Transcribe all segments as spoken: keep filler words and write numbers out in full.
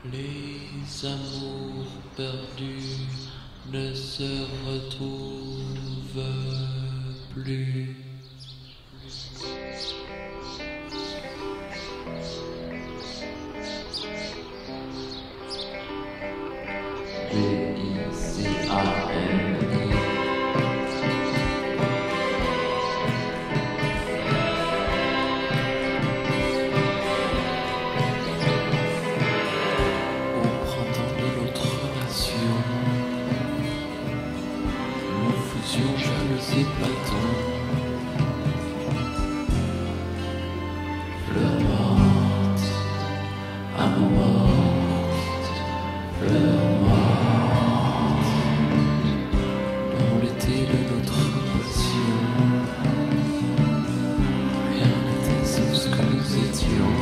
Les amours perdus ne se retrouvent plus. B I C A N I. Au printemps de notre relation, nous faisions jalousie Platon. Fleur morte, amour morte, fleur morte. Dans l'été de notre passion, rien n'était sauf ce que nous étions.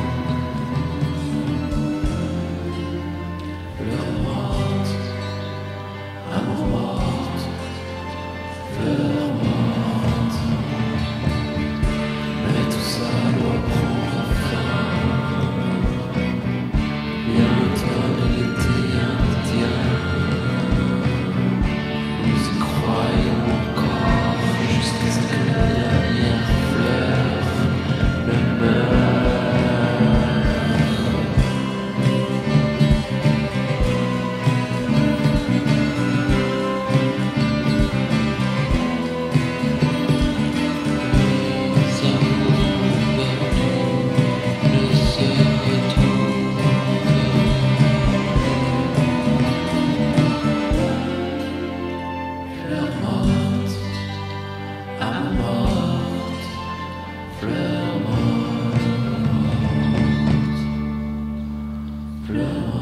Fleur morte, amour morte, fleur morte. Mais tout ça doit prendre fin. Bien l'automne et l'été indien, nous y croyons encore jusqu'à ce que la dernière fleur ne meure. Les amours perdus ne se retrouvent plus. Fleur morte, âme morte, fleur morte, fleur morte.